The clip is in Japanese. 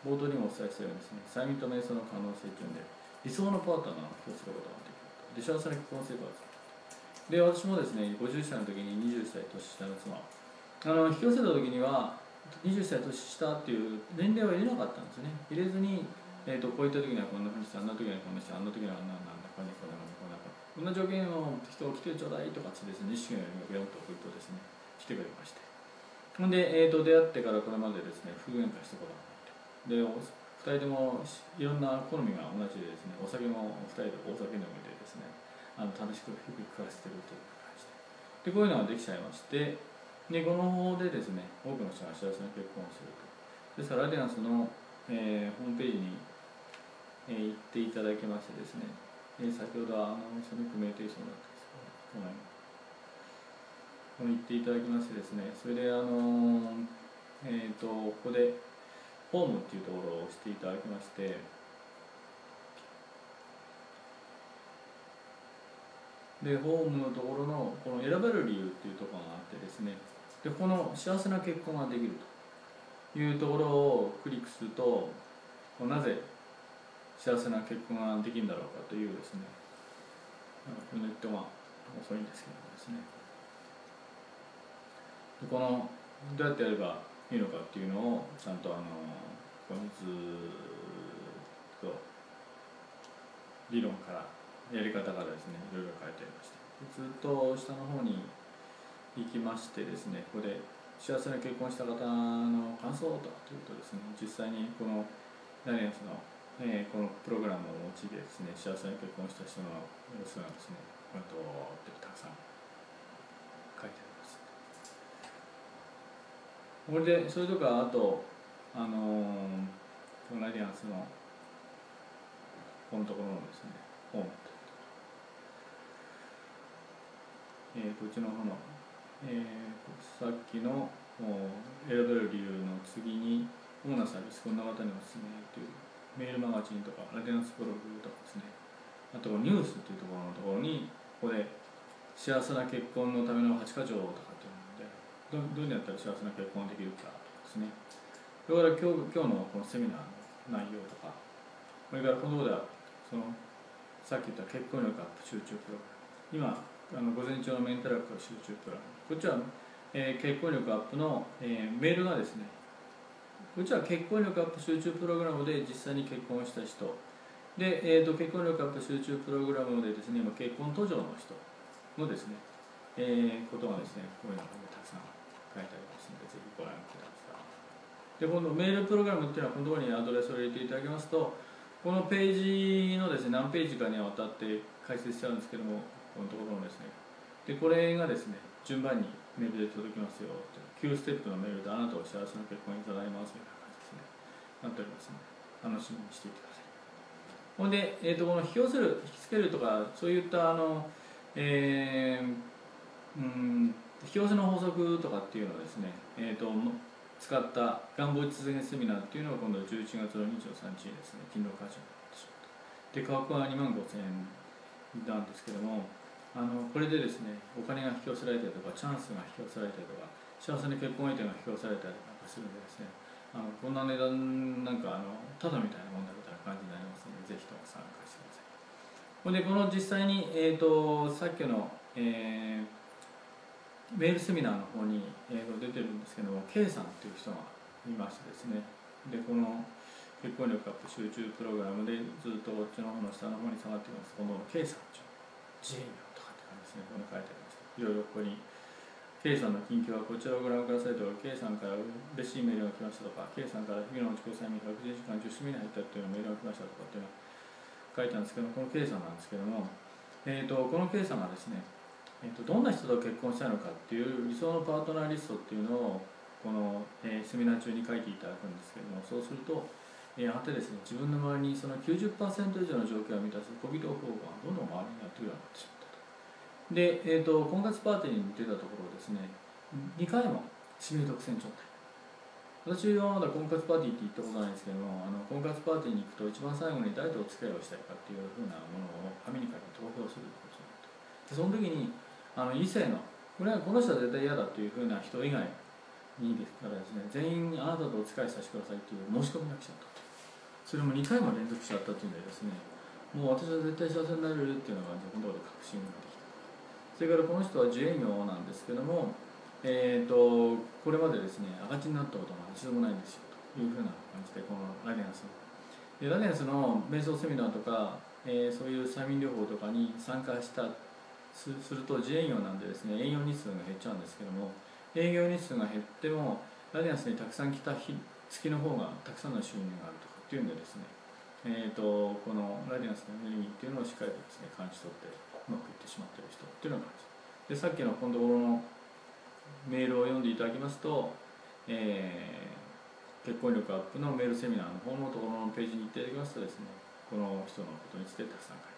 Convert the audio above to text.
冒頭にもお伝えしたようにですね、催眠と瞑想の可能性というので、理想のパートナーを引き寄せることができる。で、幸せな結婚生活。で、私もですね、50歳の時に20歳年下の妻を引き寄せた時には、20歳年下っていう年齢は入れなかったんですね。入れずに、こういった時にはこんなふうにして、あんな時にはこんなして、あんな時にはなんだ、こんなこんなこんなこんな条件を人を来てちょうだいとかってですね、意識のようにビヨンと送るとですね、来てくれまして。ほんで、出会ってからこれまでですね、夫婦喧嘩したことがなくて。で、2人ともいろんな好みが同じでですね、お酒も2人で大酒飲みでですね、楽しく日々暮らしてるという感じで。で、こういうのができちゃいまして、で、この方法でですね、多くの人が幸せな結婚をすると。ですから、ラディアンスの、ホームページに、行っていただきましてですね、先ほどそのメディテーションだったんですけど、ここに行っていただきましてですね、それでここでホームっていうところを押していただきまして、でホームのところのこの選べる理由っていうところがあってですね、でこの幸せな結婚ができるというところをクリックすると、なぜ幸せな結婚ができるんだろうかというですね、このネットが遅いんですけどもですね、でこのどうやってやればいいのかっていうのをちゃんとここにずっと理論からやり方からですね、いろいろ書いてありまして、ずっと下の方に行きましてですね、ここで幸せな結婚した方の感想というとですね、実際にこのダイアンスの、このプログラムを用いてですね、幸せな結婚した人の様子がですね、たくさん書いてあります。これでそれとか、あとこのラディアンスのこのところのですね、本こっちの方の、さっきの選べる理由の次に主なサービス、こんな方におすすめというメールマガジンとかラディアンスブログとかですね、あとニュースというところにここで幸せな結婚のための8か条とかっていうので、どういうふうにやったら幸せな結婚ができるかとかですね、それから今日のこのセミナーの内容とか、それからこのではさっき言った結婚力アップ集中プログラム、今午前中のメンタルアップ集中プログラム、こっちは、結婚力アップの、メールがですね、こっちは結婚力アップ集中プログラムで実際に結婚した人で、結婚力アップ集中プログラムでですね、結婚途上の人のですね、ことがですね、こういうのがたくさん書いてありますので、ぜひご覧ください。で、このメールプログラムっていうのは、このところにアドレスを入れていただきますと、このページのですね、何ページかにわたって解説しちゃうんですけども、このところのですね、でこれがですね、順番にメールで届きますよと、9ステップのメールであなたを幸せな結婚にいただきますみたいな感じですね、なっておりますので、楽しみにしていてください。ほんで、この引き寄せる、引きつけるとか、そういった引き寄せの法則とかっていうのをですね、使った願望実現セミナーっていうのを今度11月の23日にですね、勤労感謝になってしまった。で、価格は25,000円なんですけども、これでですね、お金が引き寄せられたりとか、チャンスが引き寄せられたりとか、幸せな結婚相手が引き寄せられたりとかするんでですね、こんな値段なんかただみたいなもんだみたいな感じになりますので、ぜひとも参加してください。ほんで、この実際に、さっきの、メールセミナーの方に、出てるんですけども、K さんっていう人がいましてですね、でこの結婚力アップ集中プログラムでずっとこっちの方の下の方に下がってきます。この K さんっていうジェインとかって感じですね、ここに書いてありました。いろいろここに K さんの近況はこちらをご覧くださいとか、K さんから嬉しいメールが来ましたとか、K さんから日々の自己催眠60時間10週目に入ったっていうのメールが来ましたとかっていうのが書いてあるんですけど、この K さんなんですけども、この K さんがですね、どんな人と結婚したいのかっていう理想のパートナーリストっていうのをこの、セミナー中に書いていただくんですけども、そうすると、やがてですね、自分の周りにその 90% 以上の条件を満たす小人候補がどんどん周りにやってくるようになってしまったと。で、婚活パーティーに出たところですね、2回も指名独占状態。私はまだ婚活パーティーって行ったことないんですけども、婚活パーティーに行くと一番最後に誰とお付き合いをしたいかっていうふうなものを紙に書いて投票することになって、その時に異性のこの人は絶対嫌だというふうな人以外にですからですね、全員あなたとお付き合いさせてくださいという申し込みが来ちゃったと。 それも2回も連続しちゃったっていうんでですね、もう私は絶対幸せになれるっていうような感じで本当に確信ができた。それからこの人は自営業なんですけども、これまでですね赤字になったことが一度もないんですよというふうな感じで、このラディアンスの瞑想セミナーとか、そういう催眠療法とかに参加すると自営業なんでですね、営業日数が減っちゃうんですけども、営業日数が減ってもラディアンスにたくさん来た月の方がたくさんの収入があるとかっていうんでですね、このラディアンスのエネルギーっていうのをしっかりとですね感じ取ってうまくいってしまっている人っていうのが感じで、さっきのこのところのメールを読んでいただきますと、結婚力アップのメールセミナーの方のところのページに行っていただきますとですね、この人のことについてたくさん書いてあります。